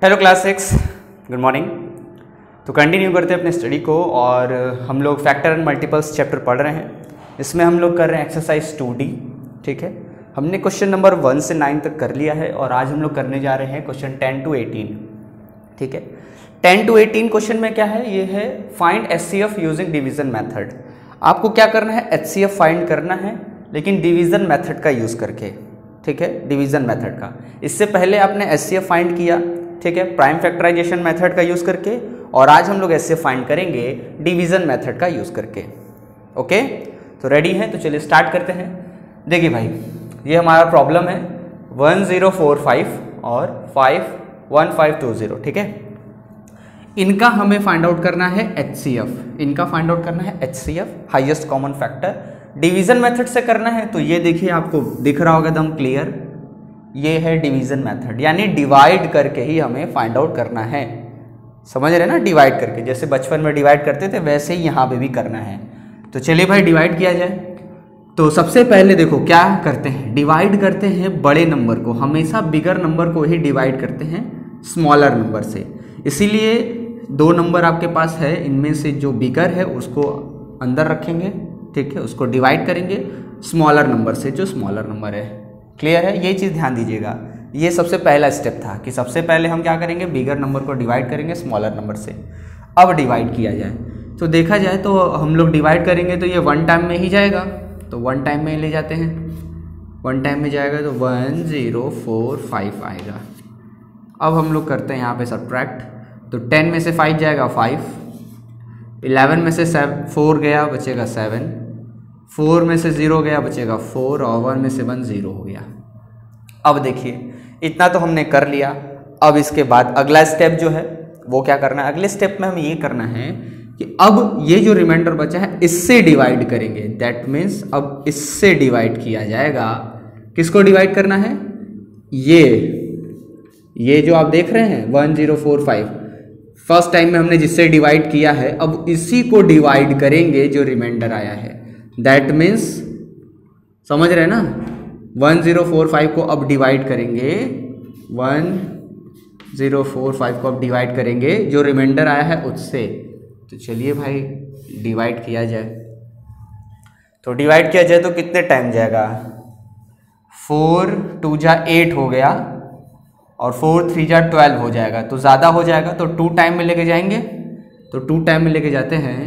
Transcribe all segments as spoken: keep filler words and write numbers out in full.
Hello class six, good morning. तो continue करते हैं अपने स्टडी को और हम लोग फैक्टर एंड मल्टीपल्स चैप्टर पढ़ रहे हैं। इसमें हम लोग कर रहे हैं एक्सरसाइज टू डी। ठीक है, हमने क्वेश्चन नंबर वन से नाइन तक कर लिया है और आज हम लोग करने जा रहे हैं क्वेश्चन टेन टू एटीन। ठीक है, टेन टू एटीन क्वेश्चन में क्या है, ये है find H C F using division method. आपको क्या करना है, एच सी एफ फाइंड करना है लेकिन डिवीजन मेथड का यूज़ करके। ठीक है, डिवीजन मेथड का। इससे पहले आपने एच सी एफ फाइंड किया, ठीक है, प्राइम फैक्टराइजेशन मेथड का यूज़ करके, और आज हम लोग एच सी एफ फाइंड करेंगे डिवीजन मेथड का यूज़ करके। ओके, तो रेडी हैं? तो चलिए स्टार्ट करते हैं। देखिए भाई, ये हमारा प्रॉब्लम है वन ज़ीरो फोर फाइव और five one five two zero. ठीक है, इनका हमें फाइंड आउट करना है एच सी एफ। इनका फाइंड आउट करना है H C F, highest common factor. Division method से करना है तो ये देखिए, आपको दिख रहा होगा एकदम क्लियर, ये है डिवीजन मेथड, यानी डिवाइड करके ही हमें फाइंड आउट करना है। समझ रहे ना, डिवाइड करके, जैसे बचपन में डिवाइड करते थे वैसे ही यहाँ पे भी करना है। तो चलिए भाई डिवाइड किया जाए। तो सबसे पहले देखो क्या करते हैं, डिवाइड करते हैं बड़े नंबर को, हमेशा बिगर नंबर को ही डिवाइड करते हैं स्मॉलर नंबर से। इसीलिए दो नंबर आपके पास है, इनमें से जो बिगर है उसको अंदर रखेंगे, ठीक है, उसको डिवाइड करेंगे स्मॉलर नंबर से जो स्मॉलर नंबर है। क्लियर है? ये चीज़ ध्यान दीजिएगा, ये सबसे पहला स्टेप था कि सबसे पहले हम क्या करेंगे, बिगर नंबर को डिवाइड करेंगे स्मॉलर नंबर से। अब डिवाइड किया जाए तो देखा जाए तो हम लोग डिवाइड करेंगे तो ये वन टाइम में ही जाएगा, तो वन टाइम में ले जाते हैं। वन टाइम में जाएगा तो वन ज़ीरो फोर फाइव आएगा। अब हम लोग करते हैं यहाँ पे सब्ट्रैक्ट, तो टेन में से फाइव जाएगा फाइव, इलेवन में से सेवन फोर गया बचेगा सेवन, फोर में से ज़ीरो गया बचेगा फोर, और वन में से वन ज़ीरो हो गया। अब देखिए इतना तो हमने कर लिया। अब इसके बाद अगला स्टेप जो है वो क्या करना है, अगले स्टेप में हमें ये करना है कि अब ये जो रिमाइंडर बचा है इससे डिवाइड करेंगे। दैट मीन्स अब इससे डिवाइड किया जाएगा। किसको डिवाइड करना है, ये ये जो आप देख रहे हैं one zero four five, first time में हमने जिससे डिवाइड किया है, अब इसी को डिवाइड करेंगे जो रिमाइंडर आया है। दैट मीन्स समझ रहे हैं ना, वन ज़ीरो फोर फाइव को अब डिवाइड करेंगे, वन ज़ीरो फोर फाइव को अब डिवाइड करेंगे जो रिमाइंडर आया है उससे। तो चलिए भाई डिवाइड किया जाए। तो डिवाइड किया जाए तो कितने टाइम जाएगा, फोर टू जा एट हो गया और फोर थ्री जा ट्वेल्व हो जाएगा, तो ज़्यादा हो जाएगा, तो टू टाइम में लेके जाएंगे। तो टू टाइम में लेके जाते हैं,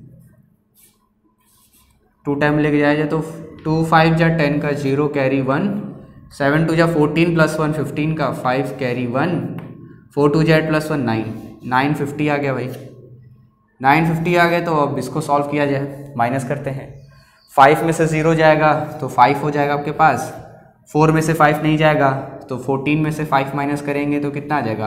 टू टाइम में लेके जाया जाए तो टू फाइव जा टेन का zero carry one, seven two जा फोर्टीन प्लस वन फिफ्टीन का five carry one, four two जा eight plus one nine, nine fifty आ गया भाई, नाइन फिफ्टी आ गया। तो अब इसको सॉल्व किया जाए, माइनस करते हैं। फाइव में से ज़ीरो जाएगा तो फाइव हो जाएगा आपके पास, फोर में से फाइव नहीं जाएगा तो फोर्टीन में से फाइव माइनस करेंगे तो कितना आ जाएगा,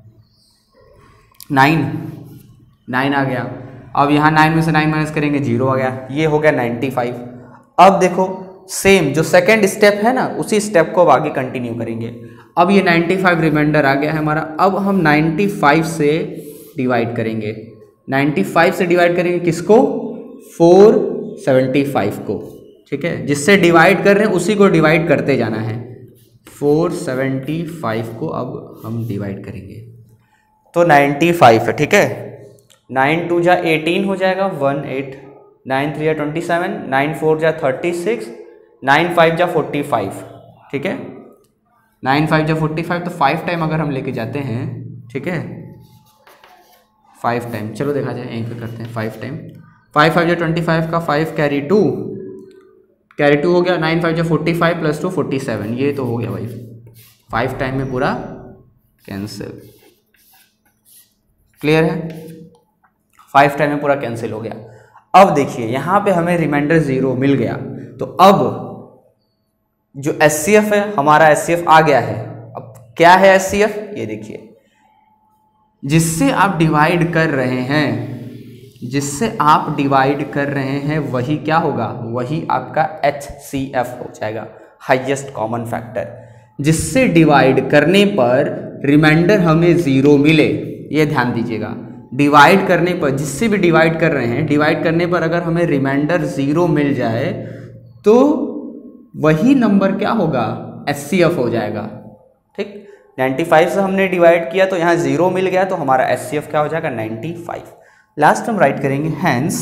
नाइन, नाइन आ गया। अब यहाँ नाइन में से नाइन माइनस करेंगे, जीरो आ गया, ये हो गया नाइन्टी फाइव। अब देखो सेम जो सेकंड स्टेप है ना, उसी स्टेप को अब आगे कंटिन्यू करेंगे। अब ये नाइन्टी फाइव रिमाइंडर आ गया है हमारा, अब हम नाइन्टी फाइव से डिवाइड करेंगे। नाइन्टी फाइव से डिवाइड करेंगे किसको, फोर सेवेंटी फाइव को। ठीक है, जिससे डिवाइड कर रहे हैं उसी को डिवाइड करते जाना है। फोर सेवेंटी फाइव को अब हम डिवाइड करेंगे तो नाइन्टी फाइव है। ठीक है, नाइन टू जा एटीन हो जाएगा, वन एट, नाइन थ्री जा ट्वेंटी सेवन, नाइन फोर जा थर्टी सिक्स, नाइन फाइव जा फोर्टी फाइव। ठीक है, नाइन फाइव जा फोर्टी फाइव, तो फाइव टाइम अगर हम लेके जाते हैं, ठीक है, फाइव टाइम, चलो देखा जाए यहीं पे करते हैं, फाइव टाइम, फाइव फाइव जा ट्वेंटी फाइव का five carry two, carry two हो गया, नाइन फाइव जा forty five plus two forty seven, ये तो हो गया भाई, फाइव टाइम में पूरा कैंसिल। क्लियर है, फाइव टाइम में पूरा कैंसिल हो गया। अब देखिए यहाँ पे हमें रिमाइंडर जीरो मिल गया, तो अब जो एच सी एफ है हमारा, एच सी एफ आ गया है। अब क्या है एच सी एफ, ये देखिए, जिससे आप डिवाइड कर रहे हैं, जिससे आप डिवाइड कर रहे हैं वही क्या होगा, वही आपका एच सी एफ हो जाएगा, हाईएस्ट कॉमन फैक्टर। जिससे डिवाइड करने पर रिमाइंडर हमें ज़ीरो मिले, ये ध्यान दीजिएगा। डिवाइड करने पर, जिससे भी डिवाइड कर रहे हैं, डिवाइड करने पर अगर हमें रिमाइंडर ज़ीरो मिल जाए तो वही नंबर क्या होगा, एच सी एफ हो जाएगा। ठीक, पचानवे से हमने डिवाइड किया तो यहाँ जीरो मिल गया, तो हमारा एच सी एफ क्या हो जाएगा पचानवे। लास्ट हम राइट करेंगे hence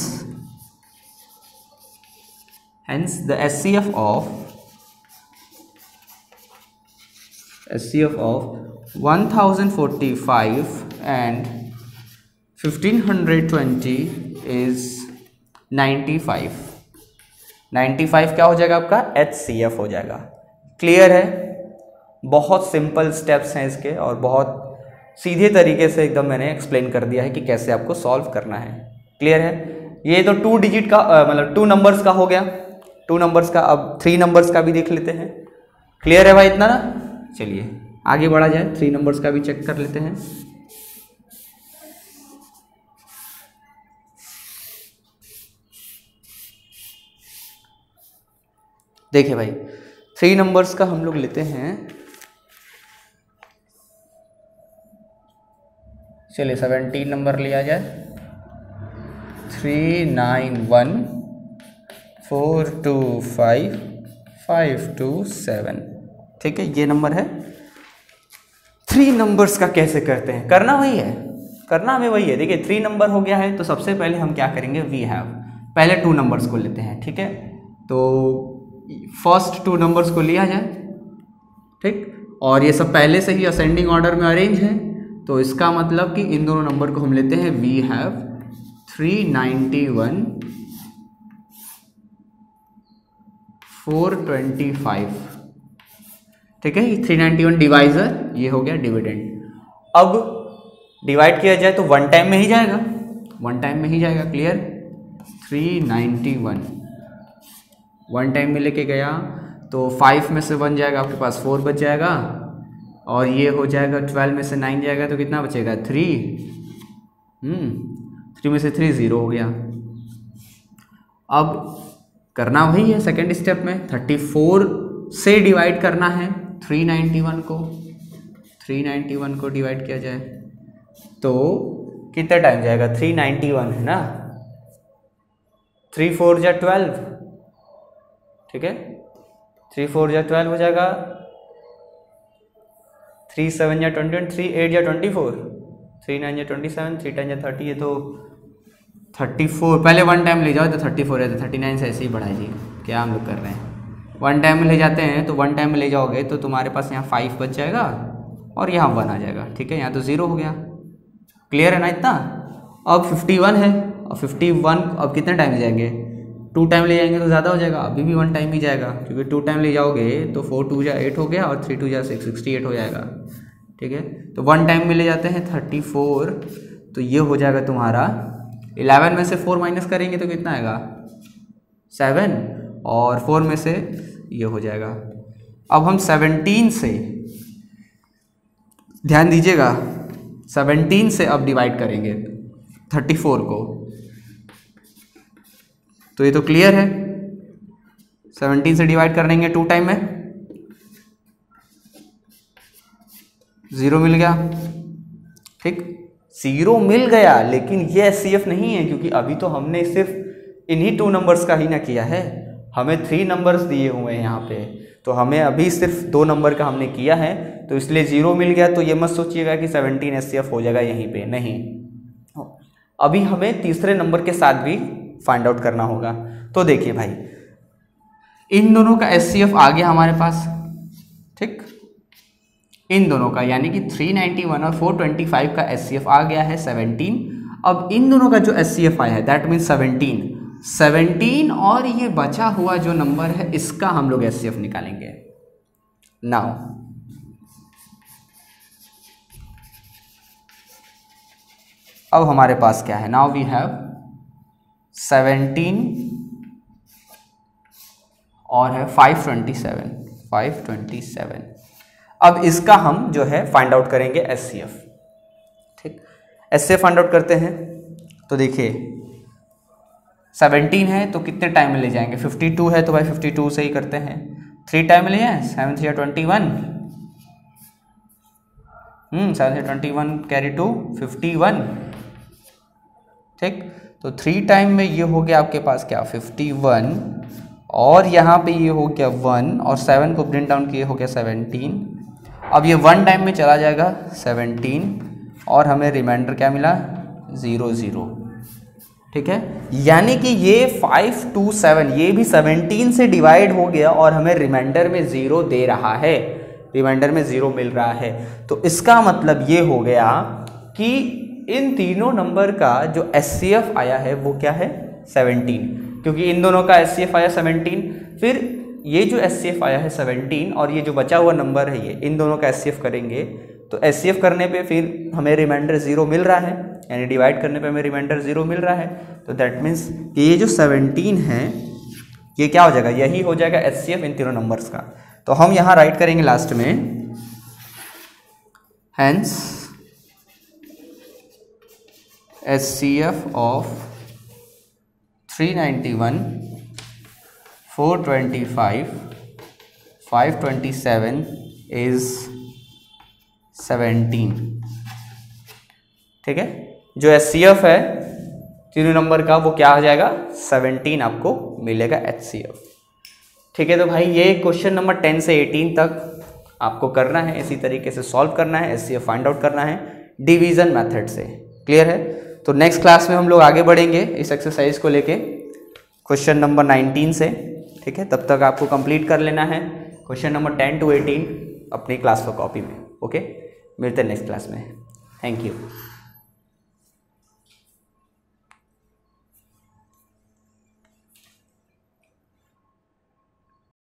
hence the H C F of H C F of one thousand forty five and fifteen hundred twenty is ninety five. Ninety five क्या हो जाएगा आपका एच सी एफ हो जाएगा। क्लियर है? बहुत सिंपल स्टेप्स हैं इसके और बहुत सीधे तरीके से एकदम मैंने एक्सप्लेन कर दिया है कि कैसे आपको सॉल्व करना है। क्लियर है? ये तो टू डिजिट का मतलब टू नंबर्स का हो गया, टू नंबर्स का। अब थ्री नंबर्स का भी देख लेते हैं। क्लियर है भाई इतना ना? चलिए आगे बढ़ा जाए, थ्री नंबर्स का भी चेक कर लेते हैं। देखिए भाई थ्री नंबर्स का हम लोग लेते हैं, चलिए सेवनटीन नंबर लिया जाए। Three nine one four two five five two seven. ठीक है, ये नंबर है। थ्री नंबर्स का कैसे करते हैं? करना वही है, करना हमें वही है। देखिए थ्री नंबर हो गया है तो सबसे पहले हम क्या करेंगे, वी हैव, पहले टू नंबर्स को लेते हैं। ठीक है, तो फर्स्ट टू नंबर्स को लिया जाए। ठीक, और ये सब पहले से ही असेंडिंग ऑर्डर में अरेंज है, तो इसका मतलब कि इन दोनों नंबर को हम लेते हैं we have three ninety one four twenty five. ठीक है, ये थ्री नाइन्टी वन डिवाइजर, ये हो गया डिविडेंड। अब डिवाइड किया जाए तो वन टाइम में ही जाएगा, वन टाइम में ही जाएगा। Clear? Three ninety one one time में लेके गया तो फाइव में से वन जाएगा, आपके पास फोर बच जाएगा, और ये हो जाएगा ट्वेल्व में से नाइन जाएगा तो कितना बचेगा, थ्री। हम्म थ्री में से थ्री जीरो हो गया। अब करना वही है सेकेंड स्टेप में, थर्टी फोर से डिवाइड करना है थ्री नाइन्टी वन को। थ्री नाइन्टी वन को डिवाइड किया जाए तो कितना टाइम जाएगा, थ्री नाइन्टी वन है ना, थ्री फोर जा ट्वेल्व। ठीक है, थ्री फोर जा ट्वेल्व हो जाएगा, थ्री सेवन या ट्वेंटी वन, थ्री एट या ट्वेंटी फोर, थ्री नाइन या ट्वेंटी सेवन, थ्री टेन या थर्टी, ये तो थर्टी फोर। पहले वन टाइम ले जाओ तो थर्टी फोर है, तो थर्टी नाइन से ऐसे ही बढ़ाइए। क्या हम लोग कर रहे हैं, वन टाइम में ले जाते हैं तो वन टाइम में ले जाओगे तो तुम्हारे पास यहाँ फाइव बच जाएगा और यहाँ वन आ जाएगा। ठीक है, यहाँ तो ज़ीरो हो गया। क्लियर है ना इतना? अब फिफ्टी वन है, और फिफ्टी वन अब कितने टाइम ले जाएंगे, टू टाइम ले जाएंगे तो ज़्यादा हो जाएगा, अभी भी वन टाइम ही जाएगा, क्योंकि टू टाइम ले जाओगे तो फोर टू जा एट हो गया और थ्री टू जा सिक्स, सिक्सटी एट हो जाएगा। ठीक है, तो वन टाइम में ले जाते हैं थर्टी फोर, तो ये हो जाएगा तुम्हारा इलेवन में से फोर माइनस करेंगे तो कितना आएगा, सेवन, और फोर में से ये हो जाएगा। अब हम सेवनटीन से, ध्यान दीजिएगा, सेवनटीन से अब डिवाइड करेंगे थर्टी फोर को, तो ये तो क्लियर है, सेवनटीन से डिवाइड कर देंगे टू टाइम में, ज़ीरो मिल गया। ठीक, ज़ीरो मिल गया, लेकिन ये एच सी एफ नहीं है, क्योंकि अभी तो हमने सिर्फ इन्हीं टू नंबर्स का ही ना किया है, हमें थ्री नंबर्स दिए हुए हैं यहाँ पे, तो हमें अभी सिर्फ दो नंबर का हमने किया है, तो इसलिए ज़ीरो मिल गया। तो ये मत सोचिएगा कि सेवनटीन एच सी एफ हो जाएगा यहीं पे, नहीं, अभी हमें तीसरे नंबर के साथ भी फाइंड आउट करना होगा। तो देखिए भाई, इन दोनों का एच सी एफ आ गया हमारे पास। ठीक, इन दोनों का, यानी कि थ्री नाइन्टी वन और फोर ट्वेंटी फाइव का एच सी एफ आ गया है सेवनटीन। अब इन दोनों का जो एच सी एफ आया है दैट मीन्स सेवनटीन, सेवनटीन और ये बचा हुआ जो नंबर है इसका हम लोग एच सी एफ निकालेंगे। नाउ अब हमारे पास क्या है, नाउ वी हैव सेवनटीन और है five twenty seven, five twenty seven. अब इसका हम जो है फाइंड आउट करेंगे एच सी एफ। ठीक, H C F find out करते हैं तो देखिए सेवनटीन है तो कितने टाइम में ले जाएंगे, फिफ्टी टू है तो भाई फिफ्टी टू से ही करते हैं, थ्री टाइम में ले जाएं, seven three twenty one, hmm seven three twenty one carry two fifty one. ठीक, तो थ्री टाइम में ये हो गया आपके पास क्या, फिफ्टी वन, और यहाँ पे ये हो गया वन, और सेवन को ब्रिंग डाउन किए हो गया सेवनटीन, अब ये वन टाइम में चला जाएगा सेवनटीन और हमें रिमाइंडर क्या मिला, ज़ीरो ज़ीरो। ठीक है, यानी कि ये फाइव टू सेवन ये भी सेवनटीन से डिवाइड हो गया और हमें रिमाइंडर में ज़ीरो दे रहा है, रिमाइंडर में ज़ीरो मिल रहा है। तो इसका मतलब ये हो गया कि इन तीनों नंबर का जो एच सी एफ आया है वो क्या है, सेवनटीन, क्योंकि इन दोनों का एच सी एफ आया सेवनटीन। फिर ये जो एच सी एफ आया है सेवनटीन और ये जो बचा हुआ नंबर है ये, इन दोनों का एच सी एफ करेंगे तो एच सी एफ करने पे फिर हमें रिमाइंडर ज़ीरो मिल रहा है, यानी डिवाइड करने पे हमें रिमाइंडर ज़ीरो मिल रहा है। तो दैट मीन्स कि ये जो सेवनटीन है ये क्या हो जाएगा, यही हो जाएगा एच सी एफ इन तीनों नंबर्स का। तो हम यहाँ राइट करेंगे लास्ट में, hence H C F of three ninety one, four twenty five, five twenty seven is seventeen. ठीक है, जो एच सी एफ है तीनों नंबर का वो क्या हो जाएगा, सेवनटीन आपको मिलेगा एच सी एफ। ठीक है, तो भाई ये क्वेश्चन नंबर टेन से एटीन तक आपको करना है, इसी तरीके से सॉल्व करना है, H C F find out करना है डिवीजन मेथड से। क्लियर है? तो नेक्स्ट क्लास में हम लोग आगे बढ़ेंगे इस एक्सरसाइज को लेके क्वेश्चन नंबर नाइनटीन से। ठीक है, तब तक आपको कंप्लीट कर लेना है question number ten to eighteen अपनी क्लास पर कॉपी में। ओके, मिलते हैं नेक्स्ट क्लास में। Thank you.